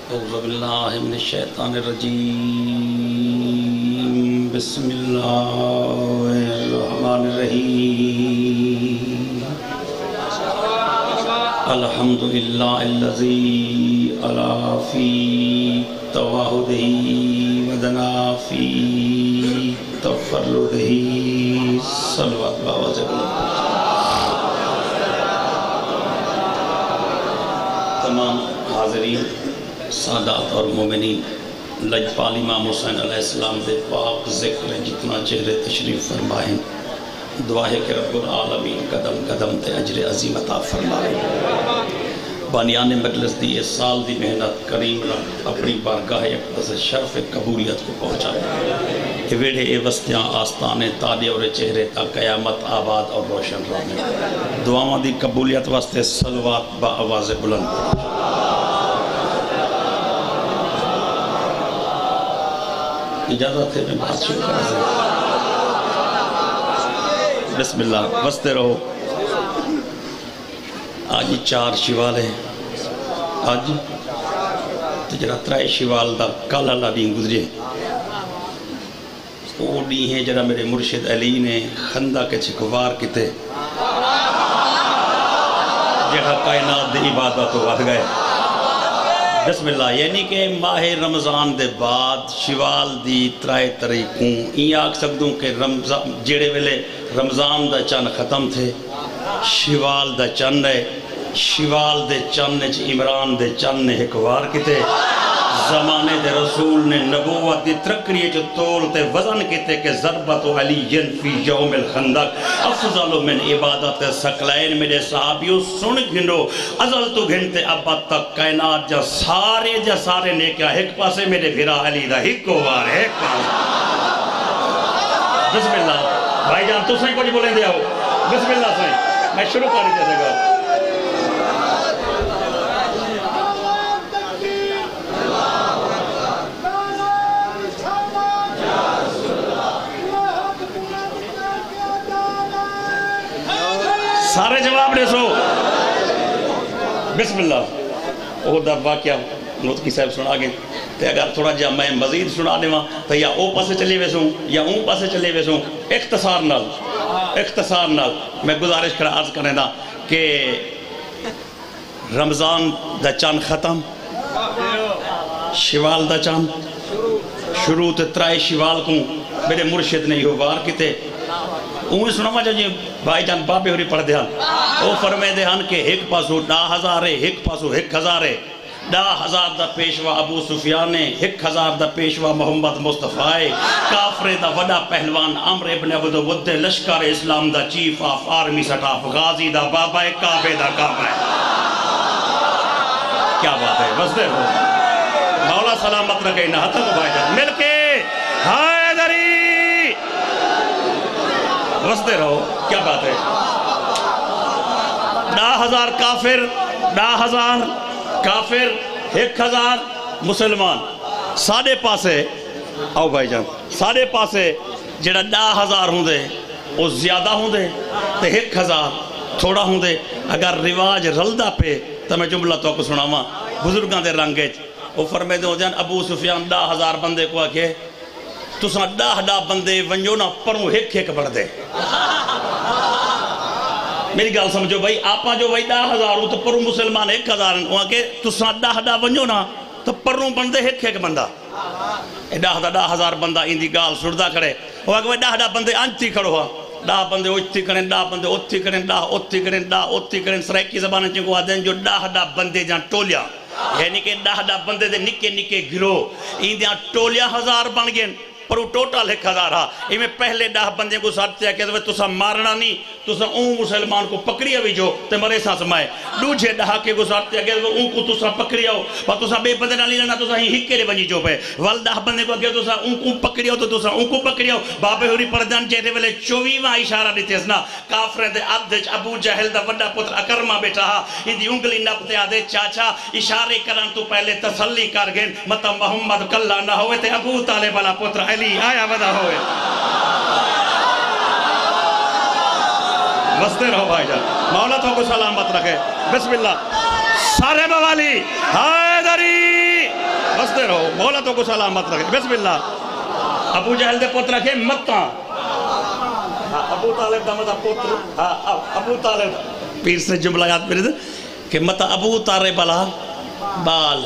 اعوذ باللہ من الشیطان الرجیم بسم اللہ الرحمن الرحیم الحمدللہ الذی علا فی توحدہ ودنا فی تفردہ صلوات بابا جبل تمام حاضرین سادات اور مومنین لجپال امام حسین علیہ السلام دے پاک ذکر جتنا چہرے تشریف فرمائیں دعا ہے کہ رب العالمین قدم قدم تے اجر عظیم عطا فرمائیں بانیان مجلس دی اس سال دی محنت کریم رب اپنی بارگاہ اقدس شرف قبولیت کو پہنچائے کہ ویڑے اے وستیاں آستانے تالے اور چہرے تا قیامت آباد اور روشن رہنے دعاواں دی قبولیت واسطے صلوات با آواز بلند اجازت ہے میں بات شروع کر رہا ہوں بسم اللہ بستے رہو آج 4 شوال ہے آج تجرہ 3 شوال دا کل اللہ دین گزرے وہ دی ہیں جرہ میرے مرشد علی نے خندہ کے چھکوار کتے جہاں کائنات دے عبادت ہو آدھ گئے بسم اللہ یعنی کہ ماہ رمضان دے بعد شوال دی 3 طریقوں یہ آکھ سکتوں کہ جیڑے ویلے رمضان دا چند ختم تھے شوال دا چند ہے شوال دے چند عمران دے چند نے ایک وار کتے زمانے دے رسول نے نبوت دی ترکریے جو طول تے وزن کتے کہ ضربت علی فی یوم الخندق افضل من عبادت سکلین میرے صحابیوں سن گھنو ازل تو گھنتے ابد تک کائنات جا سارے نیکیا ایک پاسے میرے بھرا علی دا ایک کو وار ہے ایک پاس بسم اللہ بھائی جان تو سائیں کچھ بولیں دے آؤ بسم اللہ سائیں میں شروع کر رہی جیسے گا سارے جواب دے سو بسم اللہ وہ دا واقعہ نوتکی صاحب سنا گئے تو اگر تھوڑا جا میں مزید سنا دے وہاں تو یا او پاسے چلے ویسوں یا اون پاسے چلے ویسوں اختصار نال میں گزارش کر عرض کرنے دا کہ رمضان دا چاند ختم شوال دا چاند شروع تے 3 شوال کو میرے مرشد نے یہ وار کیتے انہیں سناما جو بھائی جان بابے ہوری پڑھ دے ہن وہ فرمے دے ہن کہ ایک پاسو 10,000 ہے ایک پاسو 1,000 ہے 10,000 دا پیشوا ابو سفیان ہے 1,000 دا پیشوا محمد مصطفیٰ ہے کافر دا وڈا پہلوان عمر ابن عبد ود لشکر اسلام دا چیف آف آرمی سٹاف غازی دا بابا ہے کعبے دا کعبہ ہے کیا بات ہے بس دے ہو مولا سلامت رکھے نہ ہتھا کو بھائی جان مل کے حیدری رستے رہو کیا بات ہے 10,000 کافر 10,000 کافر 1,000 مسلمان ساڑھے پاسے آؤ بھائی جان ساڑھے پاسے جڑا 10,000 ہوں دے وہ زیادہ ہوں دے تو 1,000 تھوڑا ہوں دے اگر رواج رلدہ پہ تو میں جملہ تو کو سناما بزرگاں دے رنگے وہ فرمے دے ہو جان ابو سفیان 10,000 بندے کو آکے تو ساں 10 بندے ونجو نا پروں ایک بڑھ دے میری گال سمجھو بھائی آپا جو بھائی 10,000 ہو تو پروں مسلمان 1,000 وہاں کے تو ساں 10 ونجو نا تو پروں بندے ایک بندہ 10,000 بندہ ان دی گال سردہ کرے وہ آگے 10 بندے آنچتی کھڑو ہوا 10 بندے اوچتی کریں 10 بندے اوچتی کریں 10 اوچتی کریں 10 اوچتی کریں سرائکی زبانیں چنکو آدھیں جو 10 بندے جہاں ٹولیا یعنی کہ 10 بندے دے نکے نکے گھرو ان دیاں ٹولیا 1000 بن گئے پر وہ ٹوٹل 1,000 ہاں یہ میں پہلے 10 بندے کو ساتھ دیا کہ تُسا مارنا نہیں تُسا اون مسلمان کو پکڑیا بھی جو تے مرے ساں سمائے دوجھے 10 کے کو ساتھ دیا کہ اون کو تُسا پکڑیا ہو پر تُسا بے بندے نہ لینا تُسا ہی ہکے بنی جو پہ وال 10 بندے کو کہ تُسا اون کو پکڑیا ہو تو تُسا اون کو پکڑیا ہو بابے ہوری پردان چہتے ویلے 24واں اشارہ دیتے اسنا کافریں دے عبدج ابو جہل دا وڈا پتر اکرمہ بیٹا ہا ان دی انگلی نپتے آدھے چاچا اشارے کرن تو پہلے تسلی کر گئن مطا محمد کلہ نہ ہوئے تے ابو طالب والا پتر علی آیا ودا ہوئے بستے رہو بھائی جان مولا تو کو سلامت رکھے بسم اللہ سارے موالی حیدری ہستے رہو مولا تو کو سلامت رکھے بسم اللہ ابو جہل دے پتر رکھے متاں ابو طالب دا مطلب پتر ابو طالب پیر سے جملہ یاد پہ رہے کہ متاں ابو طالب بلا بال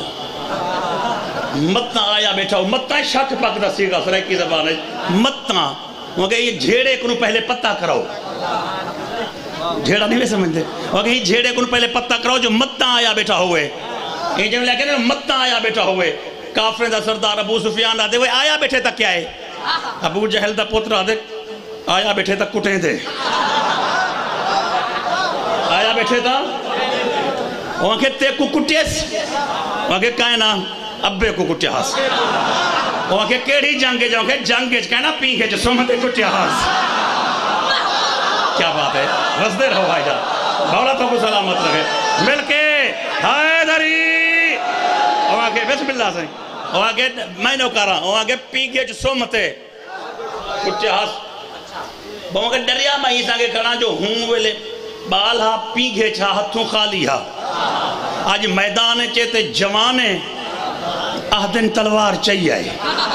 متاں آیا بیٹھا ہو متاں شک پک دا سیگا سریکی زبان ہے متاں وہ کہ یہ جھیڑے کنو پہلے پتہ کراؤ جھیڑا نہیں میں سمجھتے وہ کہ یہ جھیڑے کنو پہلے پتہ کراؤ جو متاں آیا بیٹھا ہوئے یہ جملہ کہتے ہیں متاں آیا بیٹھا ہوئے کافریں دا سردار ابو سفیان آدھے وہ آیا بیٹھے تک کیا ہے ابو جہل دا پتر آدھے آیا بیٹھے تک کٹیں دے آیا بیٹھے تک وہاں کہ تے کو کٹیس وہاں کہ کائنا ابے کو کٹیا ہاس وہاں کہ کیڑی جنگے جاؤں کہ جنگے کہنا پینکے جو سمتے کٹیا ہاس کیا بات ہے رسدے رہو بھائی جان مولا تو کو سلامت رہے مل کے حیدری وہاں کہ بسم اللہ سے وہاں کہ میں نو کہا رہا وہاں کہ پینکے جو سمتے کٹیا ہاس وہاں کہ دریا میں ہی سانگے کھڑا جو ہوں ویلے بال ہاں پینکے چھا ہتھوں خالی ہاں آج میدان چیتے جوانے آدھن تلوار چاہیے آئے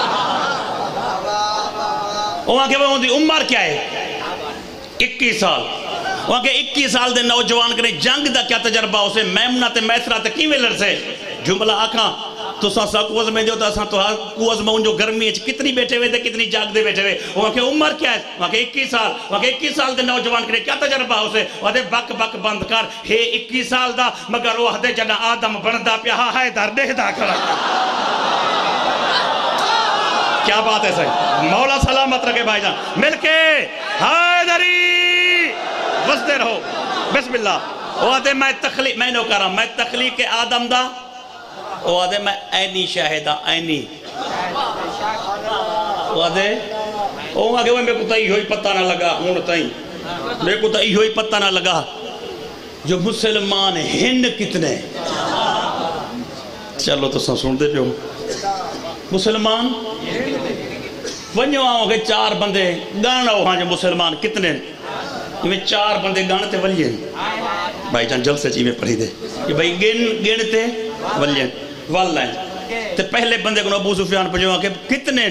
وہاں کہ وہ دی عمر کیا ہے 21 سال وہاں کہ 21 سال دے نوجوان کرے جنگ دا کیا تجربہ اسے میمنہ تے میسرہ تے کی ویلر سے جملہ آکھاں تو سا کوز میں جو تا سا تو کوز میں ان جو گرمی ہے کتنی بیٹھے ہوئے تھے کتنی جاگ دے بیٹھے ہوئے وہاں کہ عمر کیا ہے وہاں کہ 21 سال وہاں کہ 21 سال دے نوجوان کرے کیا تجربہ اسے وہاں دے بک بک بند کر ہے 21 سال دا مگر وہ دے جنہ آدم بندہ پیہا ہے در دے دا کھڑا کیا بات ہے صحیح مولا سلامت رکھے بھائی جان مل کے حیدری وسدے رہو بسم اللہ وہ دے میں تخلیق میں نو کہا رہا میں تخلیق آدم دا وہ دے میں اینی شاہدہ اینی وہ دے وہ آگے وہ میں کو تائی ہوئی پتہ نہ لگا ہون تائی میں کو تائی ہوئی پتہ نہ لگا جو مسلمان ہن کتنے چلو تو سن دے پیو مسلمان ونیو آؤں کہ 4 بندے گانا ہو ہاں جو مسلمان کتنے میں 4 بندے گانے تے ولیے بھائی جان جلد سے چیمیں پڑھی دے کہ بھائی گن تے ولیے واللائن تے پہلے بندے کو ابو سفیان پر جو کہ کتنے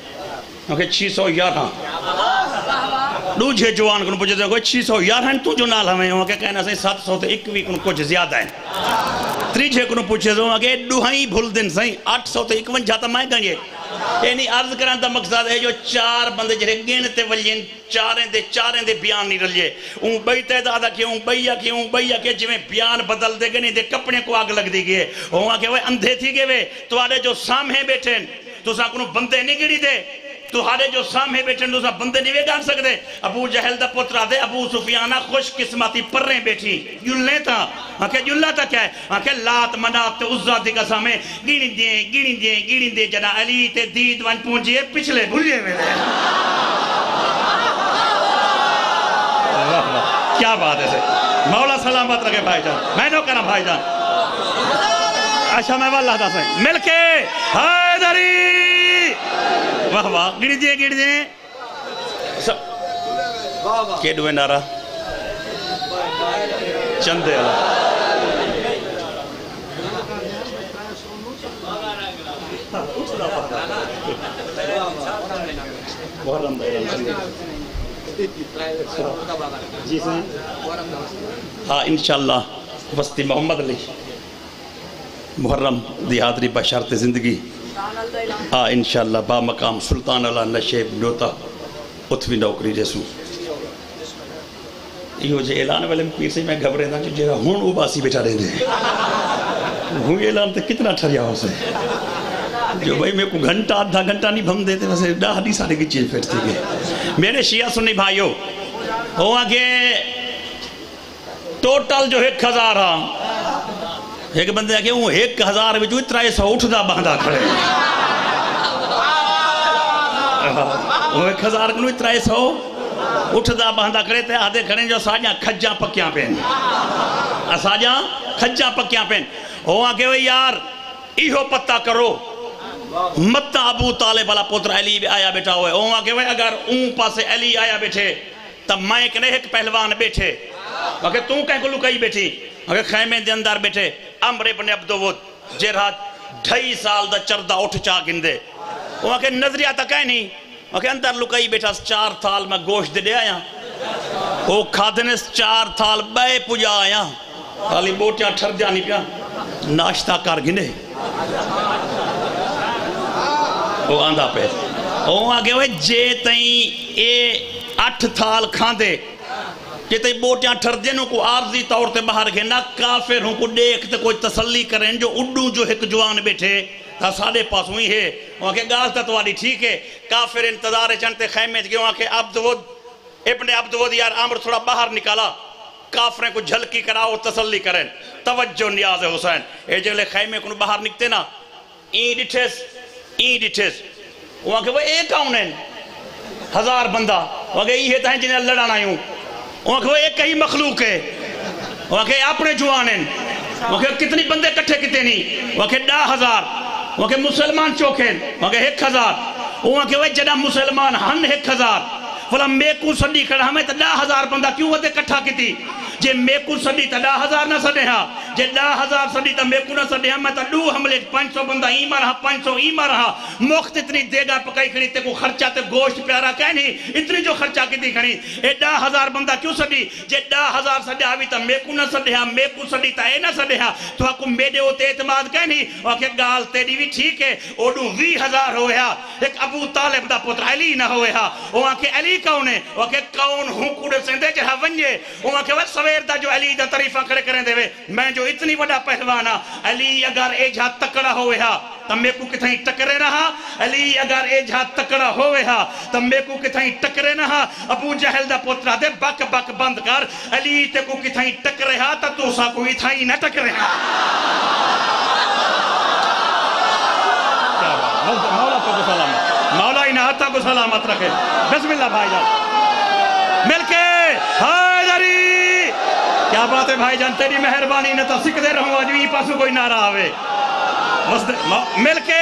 611 دوجھے جوان کو پوچھتے ہیں 611 تو جو نال ہمیں وہاں کہ کہنا سے 700 تے 21 کو کچھ زیادہ ہیں تریجھے کو پوچھتے ہیں وہاں کہ دوہائی بھول دن سہیں 800 تے 51 جاتا میں گنجے یعنی عرض کران دا مقصد ہے جو 4 بندے جڑے گنتے ولین چاریں دے بیان نہیں رلیے اون بئی تعداد کیے اون بئی کیے جو بیان بدل دے گئے نہیں دے کپڑے کو آگ لگ دی گئے وہاں کہ وہ اندھے تھی گئے تو آدھے جو سامنے بیٹھیں تو ساں کنو بندے نہیں گڑی دے تو آدھے جو سامنے بیٹھیں تو ساں بندے نہیں گان سکتے ابو جہل دا پترہ دے ابو سفیانہ خوش قسمتی پر رہیں بیٹھی جلنے تھا آنکہ جلہ تھا کیا ہے آنکہ لات منات تے عزہ دی قسم ہے گیڑی دیں جنا علی تے دید وان پونجیے پچھلے بھولیے میرے کیا بات ہے سے مولا سلامت رکھے بھائی جان میں نو کہنا بھائی جان اچھا میں واللہ دا سہیں مل کے حیدری واہ واہ گڑی دیں کہ دوئے نارا چندے اللہ جی سن ہاں انشاءاللہ وسطی محمد علی محرم دیہاتری بشارت زندگی ہاں انشاءاللہ با مقام سلطان اللہ نشیب نوتا اتوی نوکری جیسوں یہ جو اعلان والے پیر سے میں گھبرے تھا جو جہاں ہون اوباسی بیٹھا رہے ہیں ہون اعلان تے کتنا ٹھریا ہو سے جو بھائی میں کو گھنٹہ آدھا گھنٹہ نہیں بھم دیتے ویسے ڈاہدی سارے کی چیز پھیٹتی گئے میرے شیعہ سنی بھائیو وہ آگے ٹوٹل جو 1000 ہاں ایک بندے آگے وہ 1000 میں جو 300 اٹھدا باندھا کھڑے وہ 1000 کنو 300 اٹھدا باندھا کھڑے تھے آدھے کھڑے جو ساجاں کھجاں پکیاں پہن ساجاں کھجاں پکیاں پہن وہ آگے وہ یار ایہو پتہ کرو متہ ابو طالب والا پتر علی بھی آیا بیٹھا ہوئے وہ آگے وہ اگر اون پاسے علی آیا بیٹھے تب میں کنے ایک پہلوان بیٹھے اگر توں کہیں کو لکائی بیٹھی اگر خیمے دے اندر بیٹھے عمر ابن عبدود جرحت 2.5 سال دا چردہ اٹھ چا گندے وہاں کے نظریہ تک ہے نہیں وہاں کے اندر لکائی بیٹھا 4 تھال میں گوشت دے آیا وہ کھادنے 4 تھال بے پجا آیا خالی بوٹیاں ٹھر جانی پیا ناشتہ کر گنے وہ آندھا پہ وہ آگے ہوئے جے تائیں اے 8 تھال کھان دے جے تائیں بوٹیاں ٹھر جنوں کو عارضی طور تے باہر گھنا کافر ہوں کو دیکھتے کوئی تسلی کریں جو اڈو جو ایک جوان بیٹھے تا ساڑے پاس ہوئی ہے وہاں کے گال تا تواری ٹھیک ہے کافر انتظار چنتے خیمے گئے وہاں کے ابن عبدود یار عامر تھوڑا باہر نکالا کافریں کو جھلکی کراؤ تسلی کریں توجہ نیاز حسین اے جگلے خیمے کو باہر نکتے نا این ڈٹھس وہاں کہ وہ ایک کون ہیں 1000 بندہ وہاں کہ یہ تھا جنہیں لڑانا ہوں وہاں کہ وہ ایک ہی مخلوق ہے وہاں کہ اپنے جوان ہیں وہاں کہ کتنی بندے کٹھے کتے نہیں وہاں کہ 10,000 وہاں کہ مسلمان چوکیں وہاں کہ 1,000 وہاں کہ وہ جنہ مسلمان ہن 1,000 فلا میں کو صدی کھڑا ہمیں تا 10,000 بندہ کیوں ہوتے کٹھا کتی جے میں کو صدی تا 10,000 نہ صدی ہاں جے 10,000 صدی تا میں کو نہ صدی ہاں میں تا 2 حملے 500 بندہ ایمہ رہا 500 ایمہ رہا مخت اتنی دیگا پکائی کھڑی تے کو خرچہ تے گوشت پیارا کہنی اتنی جو خرچہ کتی کھڑی اے 10,000 بندہ کیوں صدی جے 10,000 صدی آوی تا میں کو نہ صدی ہاں میں کو صدی تا اے نہ صدی ہاں تو ہاں کو میڈے ہوتے اعتماد کہنی وہاں کہ گال تیری بھی ٹھیک ہے اوڈو 20,000 ہوئے ہاں ایک ابو طالب دا پتر علی نہ ہوئے ہاں وہاں کہ علی کون ہے وہاں کہ کون ہوں کوڑے سندے جہاں ونجے وہاں کہ وہ سویر دا جو علی دا طریفہ کھڑے کریں دے میں جو اتنی وڈا پہلوانا علی اگر اے جہاں تکڑا ہوئے ہاں تم میں کو کتھائیں ٹکرے رہا علی اگر اے جہاں تکڑا ہوئے ہاں تم میں کو کتھائیں ٹکرے رہا ابو جہل دا پوترہ دے بک بک بند کر علی تے کو کتھائیں ٹکرے ہاں تا تو سا کوئی تھائیں نہ ٹکرے ہاں مولا تو کو سلامت مولا ہی نہ کو سلامت رکھے بسم اللہ بھائی جان مل کے حیدری کیا بات ہے بھائی جان تیری مہربانی نہ تو سکھ دے رہوں آج بھی پاسو کوئی نعرہ آوے مل کے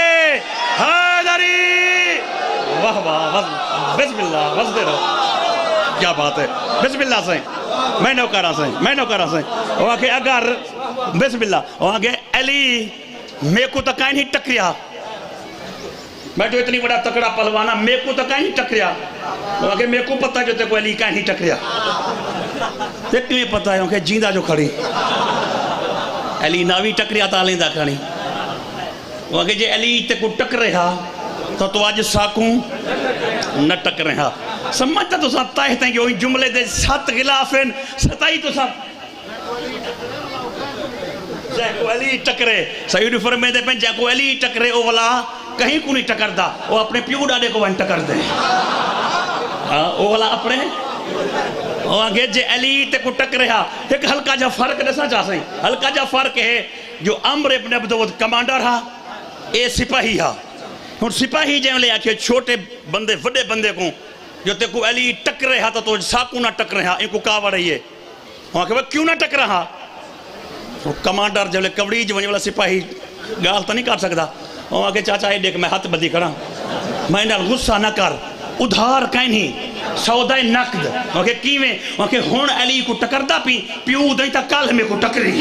حیدری واہ واہ بسم اللہ بس دے رہو کیا بات ہے بسم اللہ سے میں نوکرہ سے وہاں کہ اگر بسم اللہ وہاں کہ علی میں کو تکائیں ہی ٹکریا میں جو اتنی بڑا تکڑا پہلوانا میں کو تکائیں ہی ٹکریا وہاں کہ میں کو پتہ جو تے کو علی کائیں ہی ٹکریا دیکھ میں پتہ ہے کہ جیندہ جو کھڑی علی ناوی ٹکریا تالیں دا کھڑی وہاں کہ جے علی تے کو ٹک رہا تو آج ساکوں نہ ٹک رہا سمجھتا تو ساتھ تاہتے ہیں کہ وہی جملے دے 7 غلافیں ستائی تو ساتھ جائے کو علی ٹکرے سیدی فرمے دے پہن جائے کو علی ٹکرے او والا کہیں کو نہیں ٹکر دا وہ اپنے پیو ڈاڑے کو وہاں ٹکر دے او والا اپنے وہ آگے جے علی تے کو ٹک رہا ایک ہلکا جا فرق دسنا چاہ سیں ہلکا جا فرق ہے جو عمر ابن عبدود کمانڈر ہا اے سپاہی ہا اور سپاہی جائیں لے آکے چھوٹے بندے وڈے بندے کو جو تے کو علی ٹک رہا تھا تو ساکو نہ ٹک رہا ان کو کاوڑ رہی ہے وہاں کہ وہ کیوں نہ ٹک رہا کمانڈر جب لے کوڑی جو والا سپاہی گال تو نہیں کر سکتا وہاں کہ چاچا یہ دیکھ میں ہاتھ بدی کرا میں نال غصہ نہ کر ادھار کہیں نہیں سودہ نقد وہاں کہ کیویں وہاں کہ ہون علی کو ٹکر دا پیو دائیں تا کال ہمیں کو ٹکری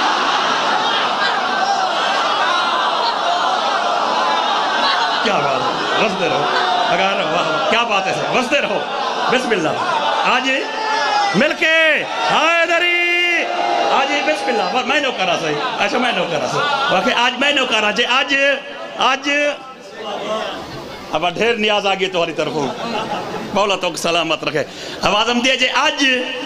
کیا بات ہے وزدے رہو اگر کیا بات ہے وزدے رہو بسم اللہ آج مل کے حیدری آج بسم اللہ میں نو کرا سہی اچھا میں نو کرا سہی واقعی آج میں نو کرا جے آج اب ڈھیر نیاز آگئی تو ہری طرف ہوں مولا تو سلامت رکھے آوازم دے جے آج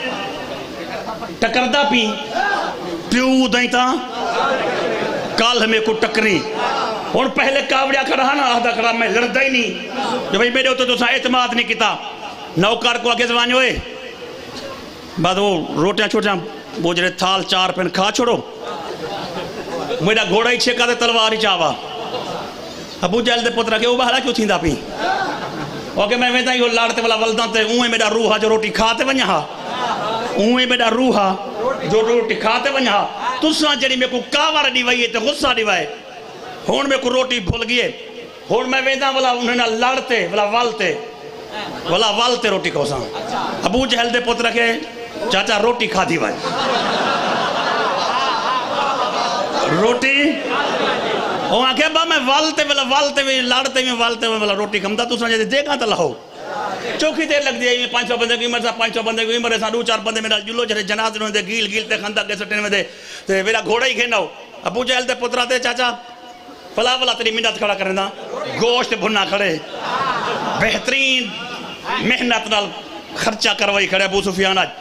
ٹکردہ پیو دائیں تا کال ہمیں کو ٹکری اور پہلے کاوڑیا کھڑا نا آدھا کھڑا میں لڑتا ہی نہیں جو بھئی میرے ہوتے تو سا اعتماد نہیں کیتا نوکار کو آگے زبان ہوئے بعد وہ روٹیاں چھوٹیاں بوجھ رہے تھال 4 پین کھا چھوڑو میرا گھوڑا ہی چھکا دے تلوار ہی چاوا ابو جہل دے پترہ کے وہ بہرا کیوں تھیں دا پی اوکے میں ویدہ ہی وہ لارتے والا ولدان تے اوہیں میرا روحا جو روٹی کھاتے ونیا اوہیں میرا روحا جو روٹی کھاتے ونیا تُساں جڑی میں کو کاوار دیوائیے تے غصہ دیوائے ہون میں کو روٹی بھول گئے ہون میں ویدہ والا انہیں نہ لڑتے والا والتے روٹی کو ساں ابو جہل دے پترہ کے چاچا روٹی کھا دی بھائی روٹی وہاں کہ با میں والتے میں لڑتے میں روٹی کھمتا تو سمجھے دے کہاں تا لہو چوکھی دیر لگ دیا 500 بندے کی عمر 500 بندے کی عمر سا 2-4 بندے میرا جلو چلے جناز انہوں نے گیل تے خندق کے سٹنے میں دے تے میرا گھوڑا ہی کھینا ہو ابو جہل تے پترہ تے چاچا فلا تیری منت کھڑا کریں دا گوشت بھنا کھڑے بہترین محنت نال خرچہ کروائی کھڑے ابو سفیان آج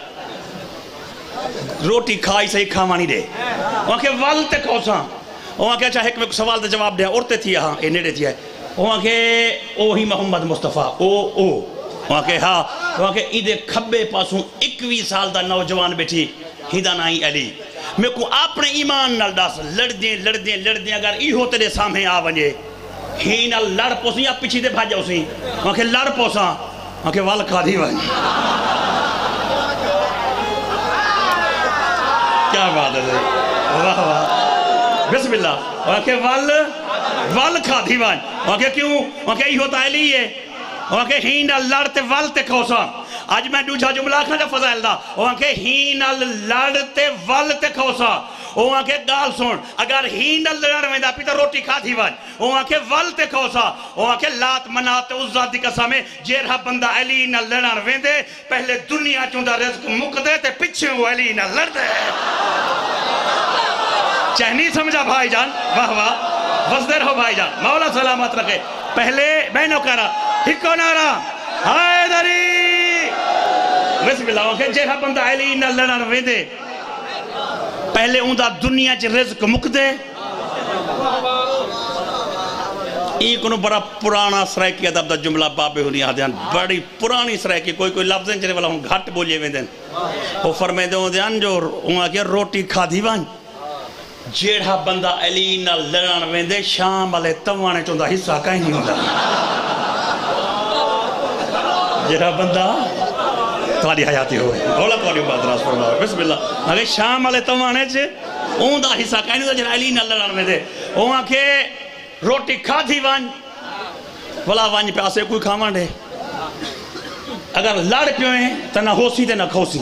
روٹی کھائی صحیح کھاوانی دے وہاں کے والتے کوساں وہاں کے اچھا ایک سوال دے جواب دے عورتیں تھی یہاں اے نیڑے تھی ہے وہاں کے او ہی محمد مصطفیٰ وہاں کے ہاں وہاں کے ایدے کھبے پاسوں 21 سال دا نوجوان بیٹھی ہیدہ نائی علی میں کو اپنے ایمان نال داس لڑ دیں اگر ایہو تیرے سامنے آ ونجے ہی نال لڑ پوسیں یا پیچھے دے بھاجا اسیں وہاں کے لڑ پوساں وہاں کے وال کھا دی ونج کیا بات ہے واہ واہ بسم اللہ وہاں کے وال کھا دی ونج وہاں کے کیوں وہاں کے ایہو تا علی ہے وہاں کے ہی نال لڑتے والتے کھوساں آج میں دوجھا جملہ کھا جا فضائل دا وہاں کے ہی نال لڑتے والتے کھوساں وہاں کے گال سن اگر ہی نال لڑ میں دا پیتا روٹی کھا دی ون وہاں کے والتے کھوساں وہاں کے لات مناتے عزا دی قسمیں جیرہ بندہ علی نال لڑن ویندے پہلے دنیا چوندہ رزق مک دے تے پچھے وہ علی نال لڑ دے چہنی سمجھا بھائی جان واہ واہ وزدے رہو بھائی جان مولا سلامت رکھے پہلے بینوں کہہ رہا ہکو نارا حیدری بسم اللہ وہاں کہ جیرہ بندہ علی نال لڑن ویندے پہلے اندہ دنیا چ رزق مک دے ایک انہوں بڑا پرانا سرائکی ادب دا جملہ بابے ہونی آدھیان بڑی پرانی سرائکی کوئی لفظیں چلے والا ہوں گھٹ بولیے ویندیں وہ فرمے دے آدھیان جو وہاں کہ روٹی کھا دی وان جیڑا بندہ علی نال لڑن ویندے شام والے توانے چوندہ حصہ کہیں نہیں ہوندہ جیڑا بندہ توالی حیاتی ہوئے بولا توالی بات راس فرمائے بسم اللہ اگر شام والے توانے چے اون دا حصہ کہیں نہیں ہوندہ جیڑا علی نال لڑن ویندے وہاں کہ روٹی کھا دی وان بلا وان پہ آسے کوئی کھامان دے اگر لڑ پیوئیں تو نہ ہو سی تے نہ کھو سی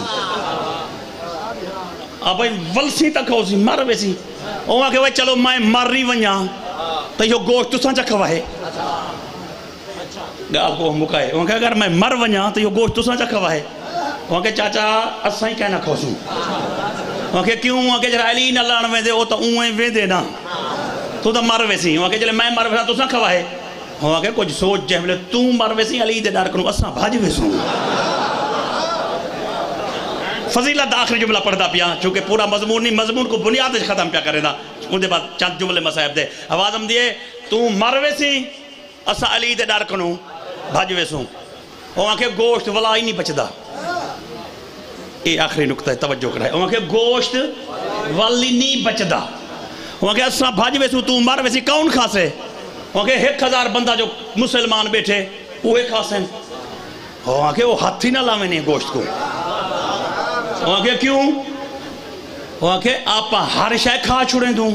اب ولسی تک ہو سی مر ویسی وہاں کہ چلو میں مر رہی ونیا تو یہ گوشت تو سانچا کھوائے گال کو مکائے وہاں کہ اگر میں مر ونیا تو یہ گوشت تو سانچا کھوائے وہاں کہ چاچا اساں ہی کہنا کھو سوں وہاں کہ کیوں وہاں کہ جرہ علی نہ لڑن ویندے وہ تو اوہیں ویندے نا تو تو مر ویسی وہاں کہ جلے میں مر ویسا تو ساں کھوائے وہاں کہ کچھ سوچ جہملے تو مر ویسی علی دے ڈار کنو اساں بھاج ویسوں فضیلت آخری جملہ پڑھتا پیا چونکہ پورا مضمون نہیں مضمون کو بنیاد ختم پیا کرے دا ان دے بعد چند جملے مسائب دے آواز ہم دیئے تو مر ویسی اسا علی دے ڈار کنو بھاج ویسوں وہاں کہ گوشت ولا ہی نہیں بچدا یہ آخری نکتہ توجہ کرائے وہاں کہ گوشت والی نہیں بچدا وہاں کہ اسا بھاج ویسوں تو مر ویسی کون کھاسے وہاں کہ 1000 بندہ جو مسلمان بیٹھے وہ کھاسیں وہاں کہ وہ ہاتھ ہی نہ لاویں نہیں گوشت کو وہاں کہ کیوں وہاں کہ آپ ہر شے کھا چھوڑیں دوں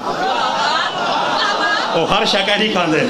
وہ ہر شے کہہ نہیں کھا دے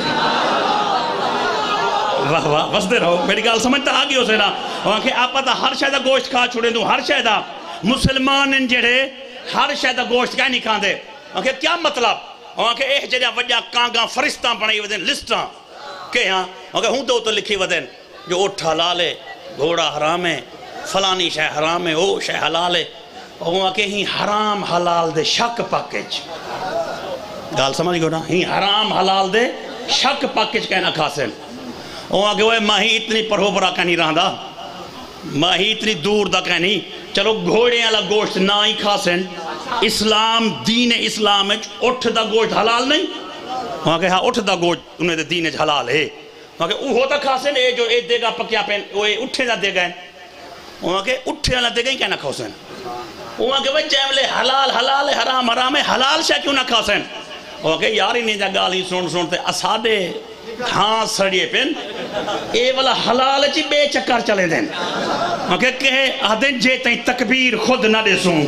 واہ واہ وسدے رہو میری گال سمجھتا آگی ہو سے نا وہاں کہ آپ ہر شے دا گوشت کھا چھوڑیں دوں ہر شے دا مسلمان ان جڑے ہر شے دا گوشت کہہ نہیں کھا دے وہاں کہ کیا مطلب وہاں کہ ایک جڑا وجہ کانگاں فرشتاں بنائی ودیں لسٹاں کہ ہاں وہاں کہ ہوں تو لکھی ودیں جو اٹھ حلال ہے گھوڑا حرام ہے فلانی شے حرام ہے او شے حلال ہے وہاں کہ ہی حرام حلال دے شک پاکج گال سمجھ گو نا ہی حرام حلال دے شک پاکج کہنا کھاسن وہاں کہ وہ ماہی اتنی پرہو برا کہنی رہندا ماہی اتنی دور دا کہنی چلو گھوڑے والا گوشت نہ ہی کھاسن اسلام دین اسلام اٹھ دا گوشت حلال نہیں وہاں کہ ہاں اٹھ دا گوشت انہیں دے دین حلال ہے وہاں کہ اوہ تا کھاسن اے جو اے دے گا پکیا پین وہ اٹھے دا دے گئے وہاں کہ اٹھے والا دے گئے کہنا کھاسن وہاں کہ وہ جیملے حلال حلال ہے حرام حرام ہے حلال شاہ کیوں نہ کھاسن وہاں کہ یاری نہیں جا گالی سنتے اسادے ہاں سڑیے پین اے والا حلال چی بے چکر چلے دیں وہاں کہ کہے آدھیں جے تائیں تکبیر خود نہ دے سوں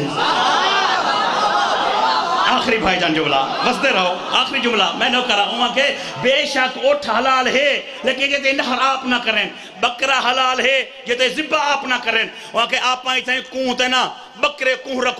آخری بھائی جان جملہ وسدے رہو آخری جملہ میں نہ کرا وہاں کہ بے شک اٹھ حلال ہے لیکن یہ نہر آپ نہ کریں بکرہ حلال ہے یہ ذبح آپ نہ کریں وہاں کہ آپ آئی تھیں کون تے نا بکرے کون رکھوں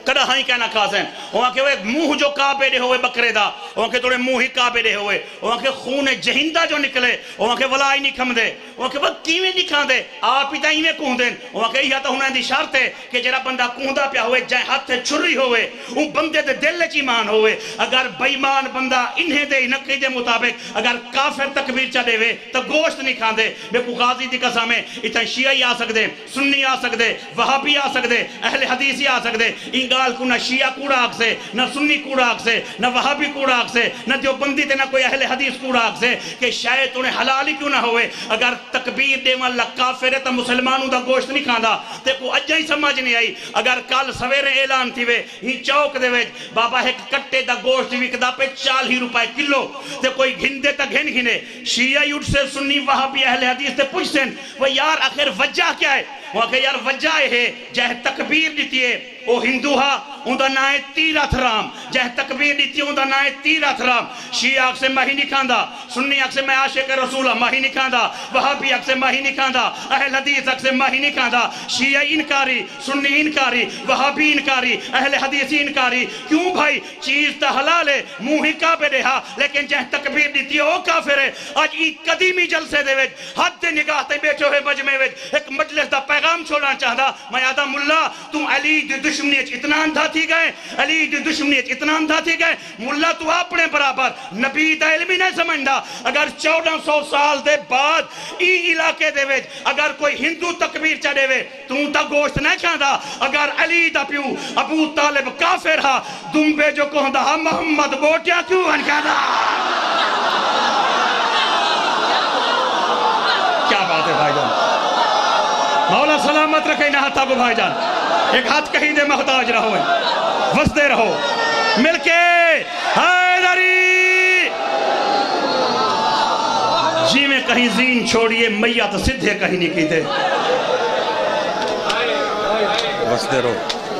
کدا ہائی کہنا کھاسیں وہاں کہ وہ منہ جو کعبے دے ہوئے بکرے دا وہاں کہ توڑے منہ ہی کعبے دے ہوئے وہاں کہ خون جہندہ جو نکلے وہاں کہ ولائی نہیں کھم دے وہاں کہ وہ کیویں نہیں کھان دے آپ ہی تائیں میں کون دیں وہاں کہ یہ تو ہنہیں دی شرط ہے کہ جرا بندہ کوندہ پیا ہوئے جائے ہاتھ چھری ہوئے وہ بندے دے دل چی مان ہوئے اگر بیمان بندہ انہیں دے نقی دے مطابق اگر کافر تکبیر چا دے وے تو گوشت نہیں کھان دے بے کو غازی دی قسم ہے اتنا شیعی آ سکتے سنی آ سکتے وہابی آ سکتے اہل حدیثی آ سکتے ان گال کو نہ شیعہ کوڑا آگ سے نہ سنی کوڑا آگ سے نہ وہابی کوڑا آگ سے نہ دیو بندی تے نہ کوئی اہل حدیث کوڑا آگ سے کہ شاید انہیں حلالی کیوں نہ ہوئے اگر تکبیر دے والا کافر ہے تو مسلمانوں دا گوشت نہیں کھاندا تے کو اجا ہی سمجھ نہیں آئی اگر کل سویرے اعلان تھی وے ہی چوک دے وے بابا ایک کٹے دا گوشت وکدا پہ 40 روپے کلو تے کوئی گھندے تا گھن گھنے شیعہ اٹھ سے سنی وہابی اہل حدیث تے پوچھتے ہیں وہ یار آخر وجہ کیا ہے وہاں کہ یار وجہ ہے جہے تکبیر دیتی ہے او ہندو ہا اندھا نائے تیرت رام جہے تکبیر دیتی ہے اندھا نائے تیرت رام شیعہ آگ سے ماہی نہیں کھاندا سنی آگ سے میں عاشق رسولہ ماہی نہیں کھاندا وہابی آگ سے ماہی نہیں کھاندا اہل حدیث آگ سے ماہی نہیں کھاندا شیعہ انکاری سنی انکاری وہابی انکاری اہل حدیثی انکاری کیوں بھائی چیز تا حلال ہے منہ ہی کعبے دے ہا لیکن جہے تکبیر دیتی ہے او کافر ہے آج ای قدیمی جلسے دے ویج حد نگاہ تے بیٹھو ہے مجمع ویج ایک مجلس دا پیغام چھوڑنا چاہتا میں آدھا ملا تم علی دی دشمنیت اتنا اندھا تھی گئے علی دی دشمنیت اتنا اندھا تھی گئے ملا تو اپنے برابر نبی دا علمی نہیں سمجھدا اگر 1400 سال دے بعد ای علاقے دے ویج اگر کوئی ہندو تکبیر چا دے وے تم تا گوشت نہیں کھاندا اگر علی دا پیو ابو طالب کافر ہا دنبے جو کہندا ہا محمد بوٹیا کیوں انکادا کیا بات ہے بھائی جان مولا سلامت رکھے نہ ہاتھا کو بھائی جان ایک ہاتھ کہیں دے محتاج رہو وسدے رہو مل کے حیدری جی میں کہیں زین چھوڑیے میت سدھے کہیں نہیں کیتے وسدے رہو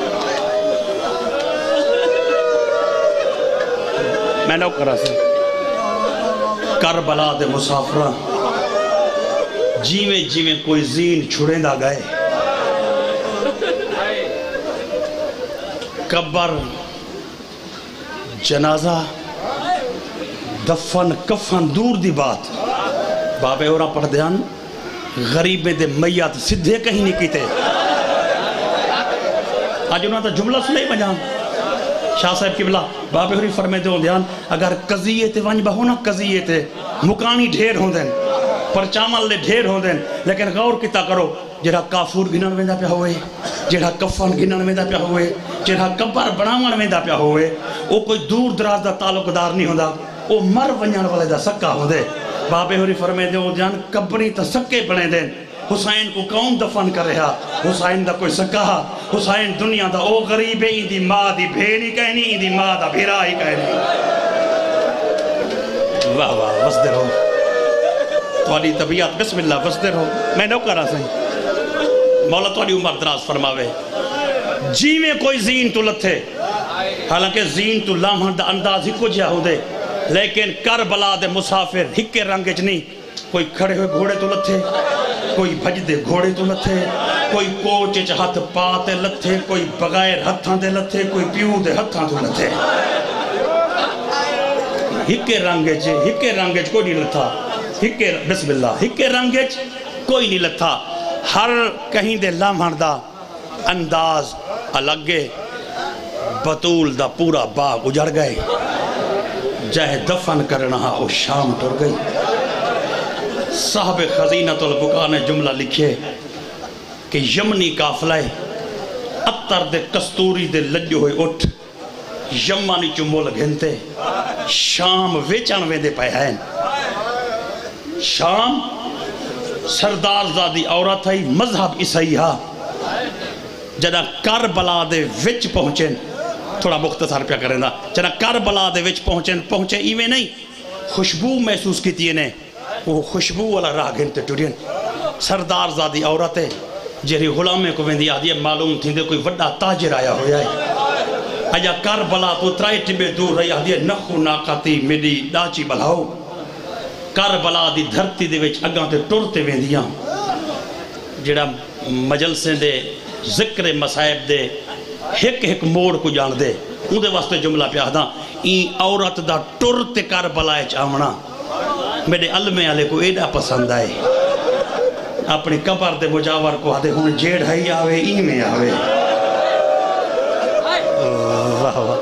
میں نو کرا سے کربلا دے مسافرہ جی میں کوئی زین چھڑیں دا گئے قبر جنازہ دفن کفن دور دی بات بابے اورا پڑھ دیان غریبیں دے میت سدھے کہیں نہیں کیتے آج انہوں نے جملہ سنے بجان شاہ صاحب کی بلا بابے ہوری فرمے دے ہوں دیان اگر قضیے تے وانج بہو نا قضیے تے مکانی ڈھیر ہوں دین پرچامل لے ڈھیر ہوں دین لیکن غور کیتا کرو جڑا کافور گنن ویندا پیا ہوئے جڑا کفن گنن ویندا پیا ہوئے جڑا قبر بناون ویندا پیا ہوئے او کوئی دور دراز دا تعلقدار نہیں ہوندا او مر ونجن والے دا سکا ہوندے بابے ہوری فرمے دے او جان قبری تے سکے بنے دین حسین کو کون دفن کر رہا حسین دا کوئی سکا حسین دنیا دا او غریب ہے دی ماں دی بھیڑی کہنی دی ماں دا بھیرائی کہنی واہ واہ وسدے رہو توالی طبیعت بسم اللہ وسدے رہو میں نو کرا سہیں مولا توالی عمر دراز فرماوے جی میں کوئی زین تو لتھے حالانکہ زین تو لامحن دا انداز ہی کو جا ہو دے لیکن کربلا دے مسافر ہکے رنگج نہیں کوئی کھڑے ہوئے گھوڑے تو لتھے کوئی بھج دے گھوڑے تو لتھے کوئی کوچے چھ ہاتھ پاتے لتھے کوئی بغیر ہتھاں دے لتھے کوئی پیو دے ہتھاں تو لتھے ہکے رنگج کوئی نہیں لتھا بسم اللہ ہکے رنگج کوئی نہیں لتھا ہر کہیں دے لامحن دا انداز الگے بطول دا پورا باغ اجڑ گئے جہے دفن کرنا او شام ٹر گئی صاحب خزینت البقا نے جملہ لکھے کہ یمنی قافلہ اتر دے کستوری دے لجو ہوئے اٹھ یمانی چمول گھنتے شام ویچان ویندے پائے ہیں شام سردار زادی عورت ہے مذہب عیسائیہ جنہ کربلا دے وچ پہنچیں تھوڑا مختصر پیا کریں دا جنہ کربلا دے وچ پہنچے ایویں نہیں خوشبو محسوس کیتی ہے وہ خوشبو والا راہ گھنتے ٹوڑین سردار زادی عورت ہے جہری غلامے کو ویندی آدھی معلوم تھی دے کوئی وڈا تاجر آیا ہویا ہے اجا کربلا تو ترائی ٹبے دور رہی آدھی نخو ناکاتی میڈی ڈاچی بلاؤ کربلا دی دھرتی دے وچ اگاں تے ٹرتے ویندیاں جڑا مجلسیں دے ذکر مصائب دے ایک موڑ کو جان دے اندے واسطے جملہ پہ آدھا این عورت دا ٹر تے کربلا چاونا میرے علمے والے کو ایڈا پسند آئے اپنی قبر دے مجاور کو آدھے ہوں جیڑ ہی آوے ای میں آوے واہ واہ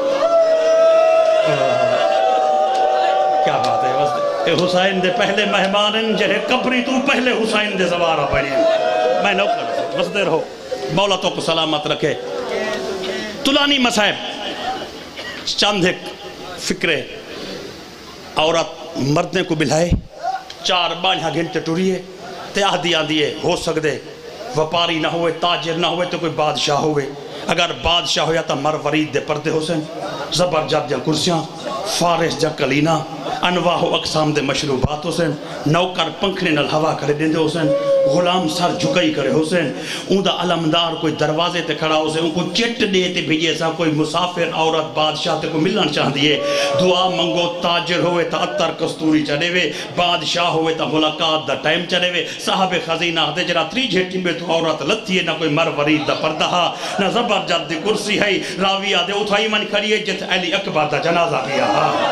کیا بات ہے اے حسین دے پہلے مہمانن جہے قبری تو پہلے حسین دے زوارہ پڑھیں میں نو کر بس دے رہو مولا تو کو سلامت رکھے طولانی مصائب چند ایک فکرے عورت مردنے کو بلائے 4 12 گھنٹے ٹوریے تے آدھی آدھیے ہو سکتے وپاری نہ ہوئے تاجر نہ ہوئے تو کوئی بادشاہ ہوئے اگر بادشاہ ہویا تا مر ورید دے پردے حسین زبرجد جا کرسیاں فارس جا کلینا انواع و اقسام دے مشروبات حسین نوکر پنکھنے نل ہوا کرے دیں دے حسین غلام سر جھکائی کرے حسین اون دا علمدار کوئی دروازے تے کھڑا حسین ان کو چٹ دے تے بھیجے سا کوئی مسافر عورت بادشاہ تے کو ملن چاہ دیئے دعا منگو تاجر ہوئے تا اتر کستوری چڑھے وے بادشاہ ہوئے تا ملاقات دا ٹائم چڑھے وے صاحب خزینہ دے جرا 3 جھیٹی میں تو عورت لتھی ہے نہ کوئی مر ورید دا پردہ نہ زبرجد دی کرسی ہے راویہ دے اٹھائی من کھڑی ہے جت علی اکبر دا جنازہ کیا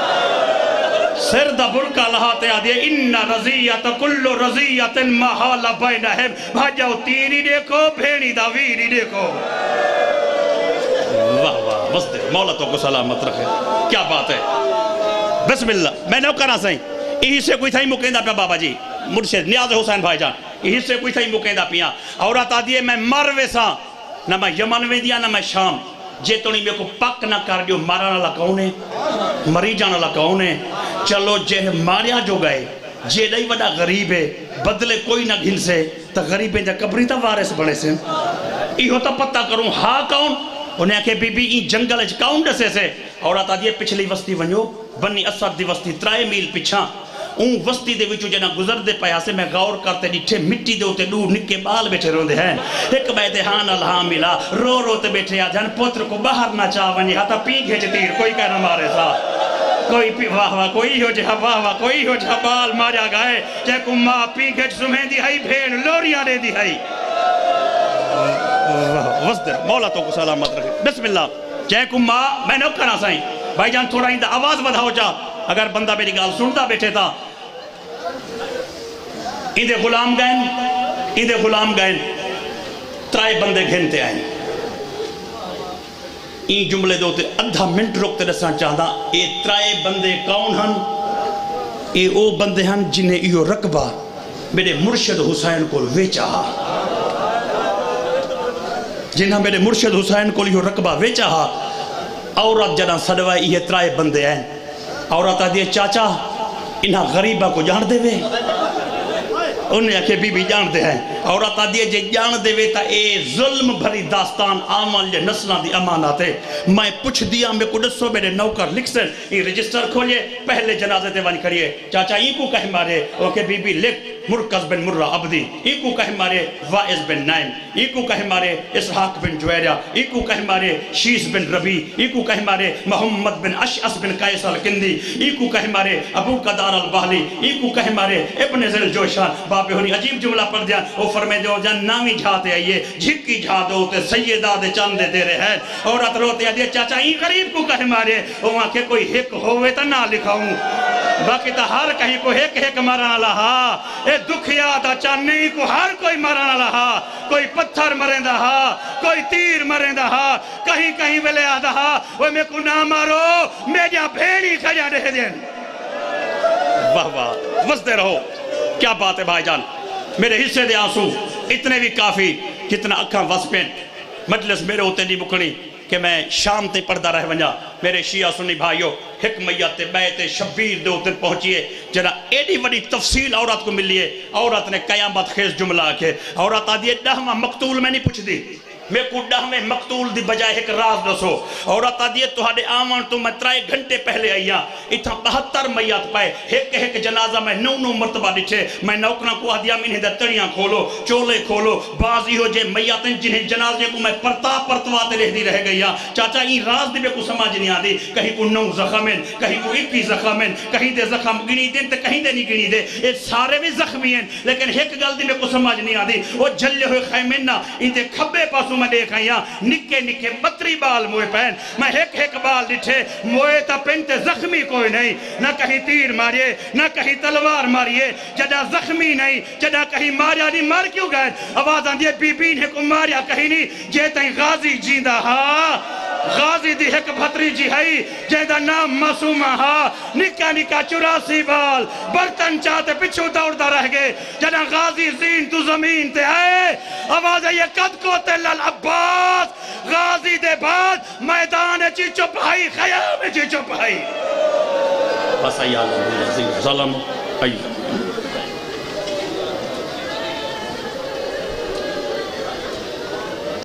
سر دا برکا لہاتے آدھے ان رضیت کل رضیت محال بینہم بھاجاؤ تیری دیکھو بھینی دا ویری دیکھو واہ واہ بس دے مولا تو کو سلامت رکھے کیا بات ہے بسم اللہ میں نو کرنا سہیں یہی سے کوئی تھائی مکیندہ پہ بابا جی مرشد نیاز حسین بھائی جان یہی سے کوئی تھائی مکیندہ پیا عورت آدھیے میں مر ویسا نہ میں یمن میں دیا نہ میں شام جے تو نہیں میں کو پک نہ کر دیو مارا نہ لکاؤنے مری جانا لکاؤنے چلو جے ماریا جو گئے جے دائی وڈا غریب ہے بدلے کوئی نہ گھن سے تا غریبیں جا قبری تا وارث بڑے سے ای ہوتا پتہ کروں ہاں کون انہیں کہ بی بی ای جنگل اچ کون ڈسے سے عورت آدھیے پچھلی وستی ونیو بنی اسد دی وستی 3 میل پچھا اون وستی دے وچو جنا گزر دے پایا سے میں غور کرتے ڈیٹھے مٹی دے ہوتے دور نکے بال بیٹھے روندے ہیں ایک بیتے ہاں الہاں ملا رو تے بیٹھے آجان پوتر کو باہر نہ چاہ ونی ہاتا پی گھے تیر کوئی کہنا مارے سا کوئی پی واہ واہ کوئی ہو جہاں واہ واہ کوئی ہو جہاں بال ماریا گئے جے کو ماں پی گھے سمہیں دی ہائی بھیڑ لوریاں دے دی ہائی وزدر مولا تو کو سلامت رکھے بسم اللہ جے کو ماں میں نو کرنا سائیں بھائی جان تھوڑا اندہ آواز بدھاؤ جا اگر بندہ میری گال سنتا بیٹھے تھا اندے غلام گئن 3 بندے گھنتے آئیں این جملے دوتے ادھا منٹ روکتے رسان چاہتا اے 3 بندے کون ہن اے او بندے ہن جنہیں ایو رقبہ میرے مرشد حسین کو ویچا جنہیں میرے مرشد حسین کو ایو رقبہ ویچا عورت جنہ سڑوائی یہ 3 بندے ہیں عورت آدھے چاچا انہاں غریبہ کو جان دے وے انہیں کہ بی بی جان دے ہیں عورت آدھے جے جان دے وے تا اے ظلم بھری داستان آمال جے نسلان دی امانات ہے میں پوچھ دیا میں کو دسو میرے نوکر لکھ سن یہ رجسٹر کھولے پہلے جنازے تے وانی کریے چاچا یہ کو کہہ مارے وہ کہ بی بی لکھ مرکز بن مرہ عبدی یہ کو کہہ مارے وائز بن نائم یہ کو کہہ مارے اسحاق بن جویرہ یہ کو کہہ مارے شیس بن ربی یہ کو کہہ مارے محمد بن اشعث بن قیس الکندی یہ کو کہہ مارے ابو قدار البحلی یہ کو کہہ مارے ابن ذل جوشان باپے ہونی عجیب جملہ پڑھ دیا وہ فرمے جو جان نامی جھاتے آئیے جھکی جھاتے ہوتے سیدہ دے چاندے دے رہے ہیں عورت روتے آئیے چاچا یہ غریب کو کہہ مارے وہاں کہ کوئی حق ہوئے تا نہ لکھاؤں باقی تا ہر کہیں کو حق مرانا لہا اے دکھیا تا چاننی کو ہر کوئی مرانا لہا کوئی پتھر مریں دہا کوئی تیر مریں دہا کہیں ویلے آدھا وہ میں کو نہ مارو میں جا بھیڑی کھجا دے دیں واہ واہ وزدے رہو کیا بات ہے بھائی جان میرے حصے دے آنسو اتنے بھی کافی جتنا اکھاں وسپین مجلس میرے ہوتے نہیں مکھنی کہ میں شام تے پردہ رہ ونجا میرے شیعہ سنی بھائیو حکمیت بیت شبیر دے ہوتے پہنچیے جنا ایڈی وڈی تفصیل عورت کو ملیے عورت نے قیامت خیز جملہ آکے عورت آدھیے 10واں مقتول میں نہیں پوچھ دی میں کو 10ویں مقتول دی بجائے ایک راز دسو عورت آدھیے تو ہاڑے آمان تو میں 3 گھنٹے پہلے آئیاں اتھا 72 میات پائے ایک جنازہ میں 9 مرتبہ ڈٹھے میں نوکنا کو آدھیا میں انہیں دتڑیاں کھولو چولے کھولو بازی ہو جے میاتیں جنہیں جنازے کو میں پرتواتے رہ دی رہ گئی چاچا یہ راز دی میں کو سمجھ نہیں آدھی کہیں کو 9 زخمین کہیں کو 21 زخمین کہیں دے زخم گنی دیں تو کہیں دے نہیں گنی دے یہ سارے بھی زخمی ہیں لیکن ایک گل دی میں کو سمجھ نہیں آدھی وہ جلے ہوئے خیمین نا ان دے کھبے پاسوں میں دیکھا یا نکے نکے بطری بال موئے پہن میں ایک بال ڈٹھے موئے تا پنتے زخمی کوئی نہیں نہ کہیں تیر ماریے نہ کہیں تلوار ماریے جدا زخمی نہیں جدا کہیں ماریا نہیں مار کیوں گئے آواز آن دیئے بی بین ہے کو ماریا کہیں نہیں جیتا ہی غازی جیندہ ہاں غازی دی ایک بھتری جی ہے جیدہ نام معصومہ ہا نکا نکا 84 بال برتن چاہتے پچھو دوڑتا رہ گئے جنا غازی زین تو زمین تے آئے آواز ہے یہ قد کو تلال عباس غازی دے بعد میدان چی چپائی خیام چی چپائی بس ایالہ ظلم ایالہ